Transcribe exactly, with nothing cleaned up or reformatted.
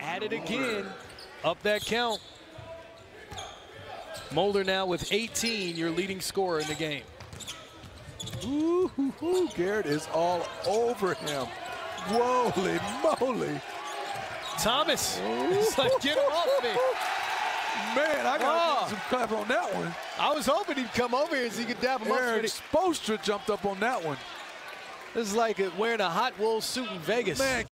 at it again. Up that count. Mulder now with eighteen, your leading scorer in the game. Ooh, hoo, hoo. Garrett is all over him. Holy moly. Thomas, it's like, get off me. Man, I got oh. some clap on that one. I was hoping he'd come over here so he could dap him Eric up. Spoelstra jumped up on that one. This is like wearing a hot wool suit in Vegas. Man.